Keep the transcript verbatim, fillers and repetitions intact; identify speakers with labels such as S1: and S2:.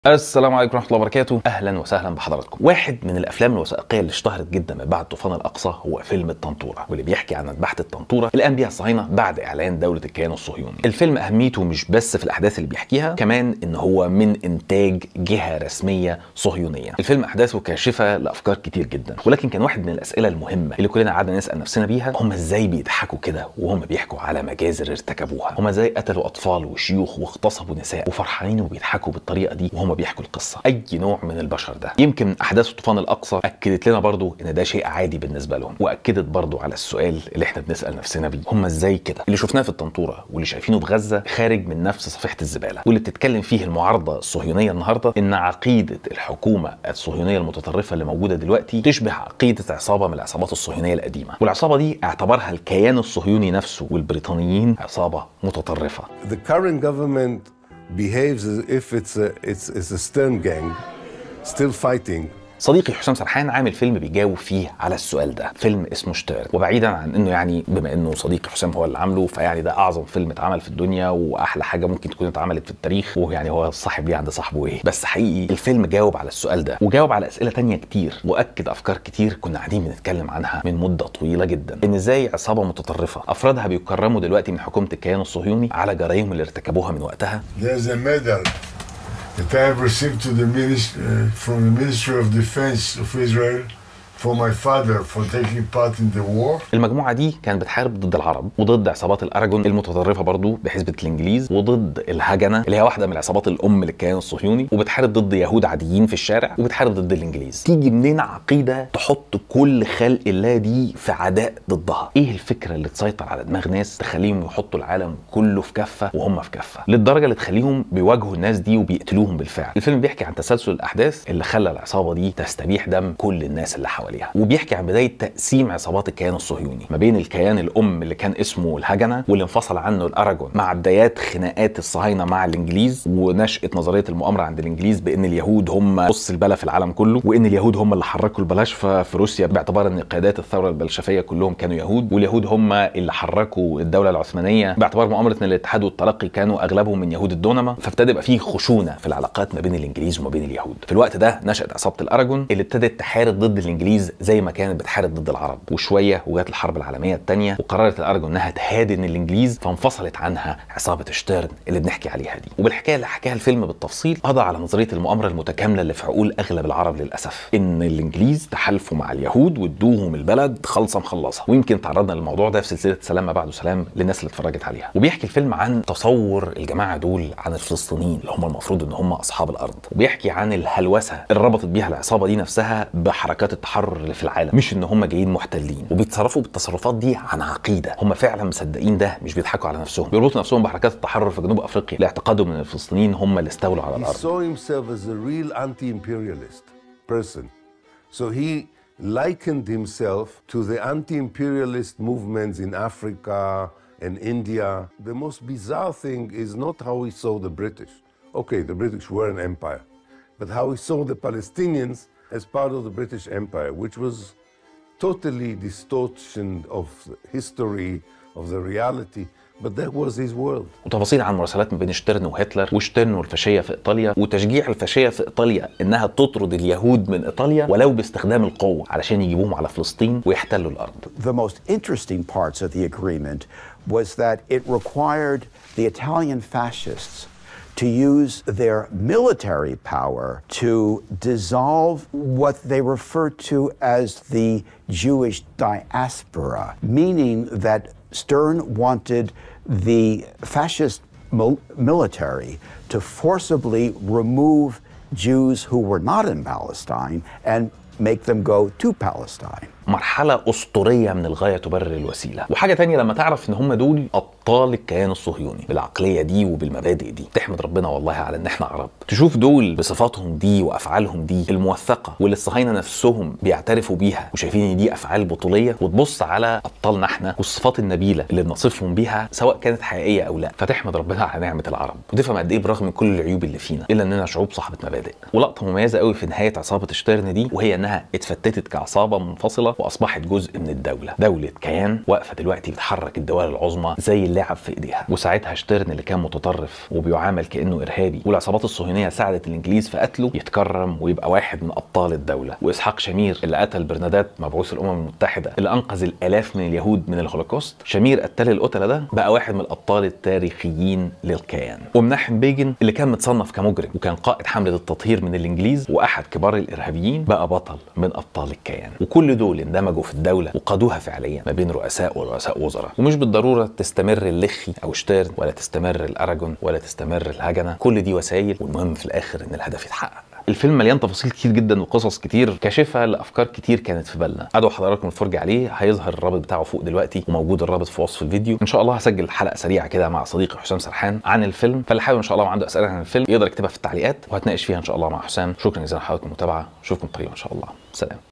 S1: السلام عليكم ورحمة الله وبركاته، أهلا وسهلا بحضراتكم. واحد من الأفلام الوثائقية اللي اشتهرت جدا من بعد طوفان الأقصى هو فيلم الطنطورة، واللي بيحكي عن مذبحة الطنطورة اللي قام بيها الصهاينة بعد إعلان دولة الكيان الصهيوني. الفيلم أهميته مش بس في الأحداث اللي بيحكيها، كمان إن هو من إنتاج جهة رسمية صهيونية. الفيلم أحداثه كاشفة لأفكار كتير جدا، ولكن كان واحد من الأسئلة المهمة اللي كلنا قعدنا نسأل نفسنا بيها: هم إزاي بيضحكوا كده وهم بيحكوا على مجازر ارتكبوها؟ هم إزاي قتلوا أطفال وشيوخ واغتصبوا نساء وفرحانين وبيضحكوا بالطريقة دي وهم بيحكوا القصة؟ اي نوع من البشر ده؟ يمكن احداث طوفان الاقصى اكدت لنا برضو ان ده شيء عادي بالنسبه لهم، واكدت برضو على السؤال اللي احنا بنسال نفسنا بيه: هم ازاي كده؟ اللي شفناه في الطنطوره واللي شايفينه في غزه خارج من نفس صفيحه الزباله، واللي بتتكلم فيه المعارضه الصهيونيه النهارده ان عقيده الحكومه الصهيونيه المتطرفه اللي موجوده دلوقتي تشبه عقيده عصابه من العصابات الصهيونيه القديمه، والعصابه دي اعتبرها الكيان الصهيوني نفسه والبريطانيين عصابه متطرفه.
S2: The current government behaves as if it's a, it's, it's a Stern gang still fighting.
S1: صديقي حسام سرحان عامل فيلم بيجاوب فيه على السؤال ده، فيلم اسمه شتيرن. وبعيدا عن انه يعني بما انه صديقي حسام هو اللي عامله، فيعني ده اعظم فيلم اتعمل في الدنيا واحلى حاجه ممكن تكون اتعملت في التاريخ، ويعني هو صاحب ليه عند صاحبه ايه. بس حقيقي الفيلم جاوب على السؤال ده وجاوب على اسئله تانية كتير، واكد افكار كتير كنا قاعدين بنتكلم عنها من مده طويله جدا، ان ازاي عصابه متطرفه افرادها بيكرموا دلوقتي من حكومه الكيان الصهيوني على جرائمهم اللي ارتكبوها من وقتها.
S3: There's a medal that I have received to the ministry, uh, from the Ministry of Defense of Israel for my father for taking part in the war.
S1: المجموعة دي كانت بتحارب ضد العرب وضد عصابات الأراجون المتطرفة برضو بحزبة الإنجليز، وضد الهجنة اللي هي واحدة من العصابات الأم للكيان الصهيوني، وبتحارب ضد يهود عاديين في الشارع، وبتحارب ضد الإنجليز. تيجي منين عقيدة تحط كل خلق الله دي في عداء ضدها؟ إيه الفكرة اللي تسيطر على دماغ ناس تخليهم يحطوا العالم كله في كفة وهم في كفة، للدرجة اللي تخليهم بيواجهوا الناس دي وبيقتلوهم بالفعل؟ الفيلم بيحكي عن تسلسل الأحداث اللي خلى العصابة دي تستبيح دم كل الناس اللي حواليها، وبيحكي عن بدايه تقسيم عصابات الكيان الصهيوني ما بين الكيان الام اللي كان اسمه الهجنه واللي انفصل عنه الاراجون، مع بدايات خناقات الصهاينه مع الانجليز ونشاه نظريه المؤامره عند الانجليز بان اليهود هم نص البلا في العالم كله، وان اليهود هم اللي حركوا البلاشفه في روسيا باعتبار ان قيادات الثوره البلشفيه كلهم كانوا يهود، واليهود هم اللي حركوا الدوله العثمانيه باعتبار مؤامره ان الاتحاد والترقي كانوا اغلبهم من يهود الدونما. فابتدى يبقى فيه خشونه في العلاقات ما بين الانجليز وما بين اليهود. في الوقت ده نشات عصابه الاراجون اللي ابتدت تحارب ضد الانجليز زي ما كانت بتحارب ضد العرب، وشويه وجات الحرب العالميه الثانيه وقررت الارجون انها تهادن الانجليز، فانفصلت عنها عصابه شتيرن اللي بنحكي عليها دي. وبالحكايه اللي حكاها الفيلم بالتفصيل قضى على نظريه المؤامره المتكامله اللي في عقول اغلب العرب للاسف، ان الانجليز تحالفوا مع اليهود وادوهم البلد خالصه مخلصه. ويمكن تعرضنا للموضوع ده في سلسله سلام ما بعده سلام للناس اللي اتفرجت عليها. وبيحكي الفيلم عن تصور الجماعه دول عن الفلسطينيين اللي هم المفروض ان هم اصحاب الارض، وبيحكي عن الهلوسه اللي ربطت بيها العصابه دي نفسها بحركات التحرر اللي في العالم، مش ان هم جايين محتلين، وبيتصرفوا بالتصرفات دي عن عقيده هم فعلا مصدقين ده، مش بيضحكوا على نفسهم. بيربطوا نفسهم بحركات التحرر في جنوب افريقيا لاعتقادهم ان الفلسطينيين هم اللي استولوا على الارض.
S2: He saw himself as a real anti-imperialist person. So he likened himself to the anti-imperialist movements in Africa and India. The most bizarre thing is not how he saw the British. Okay, the British were an empire, but how he saw the Palestinians as part of the British Empire, which was totally distortion of history, of the reality, but that was his world.
S1: وتفاصيل عن مراسلات ما بين شتيرن وهتلر وشتيرن والفاشيه في ايطاليا، وتشجيع الفاشيه في ايطاليا انها تطرد اليهود من ايطاليا ولو باستخدام القوه علشان يجيبوهم على فلسطين ويحتلوا الارض.
S4: The most interesting parts of the agreement was that it required the Italian fascists to use their military power to dissolve what they referred to as the Jewish diaspora, meaning that Stern wanted the fascist military to forcibly remove Jews who were not in Palestine and make them go to Palestine.
S1: مرحلة أسطورية من الغاية تبرر الوسيلة. وحاجة تانية لما تعرف ان هم دول أبطال الكيان الصهيوني بالعقلية دي وبالمبادئ دي، تحمد ربنا والله على ان احنا عرب. تشوف دول بصفاتهم دي وأفعالهم دي الموثقة واللي الصهاينة نفسهم بيعترفوا بيها وشايفين ان دي أفعال بطولية، وتبص على أبطالنا احنا والصفات النبيلة اللي بنصفهم بيها سواء كانت حقيقية أو لا، فتحمد ربنا على نعمة العرب وتفهم قد ايه برغم من كل العيوب اللي فينا إلا اننا شعوب صاحبة مبادئ. ولقطة مميزة قوي في نهاية عصابة شتيرن دي، وهي انها اتفتتت كعصابة منفصلة واصبحت جزء من الدوله، دوله كيان واقفه دلوقتي بتحرك الدول العظمى زي اللعبه لعب في ايديها. وساعتها شتيرن اللي كان متطرف وبيعامل كانه ارهابي والعصابات الصهيونيه ساعدت الانجليز في قتله يتكرم ويبقى واحد من ابطال الدوله. واسحاق شامير اللي قتل برنادات مبعوث الامم المتحده اللي انقذ الالاف من اليهود من الهولوكوست، شامير قتال القتله ده بقى واحد من الابطال التاريخيين للكيان. ومناحم بيجن اللي كان متصنف كمجرم وكان قائد حمله التطهير من الانجليز واحد كبار الارهابيين بقى بطل من ابطال الكيان. وكل دول اندمجوا في الدوله وقادوها فعليا ما بين رؤساء ورؤساء وزراء. ومش بالضروره تستمر اللخي او شتيرن ولا تستمر الاراجون ولا تستمر الهجنه، كل دي وسائل والمهم في الاخر ان الهدف يتحقق. الفيلم مليان تفاصيل كتير جدا وقصص كتير كاشفه لافكار كتير كانت في بالنا. ادعو حضراتكم الفرجه عليه، هيظهر الرابط بتاعه فوق دلوقتي وموجود الرابط في وصف الفيديو. ان شاء الله هسجل حلقه سريعه كده مع صديقي حسام سرحان عن الفيلم، فاللي حابب ان شاء الله وعنده اسئله عن الفيلم يقدر يكتبها في التعليقات وهتناقش فيها ان شاء الله مع حسام. شكرا جزيلا لحضراتكم المتابعه، اشوفكم قريبا ان شاء الله. سلام.